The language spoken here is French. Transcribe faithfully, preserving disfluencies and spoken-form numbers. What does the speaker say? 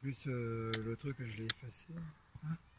Plus euh, le truc que je l'ai effacé. Hein.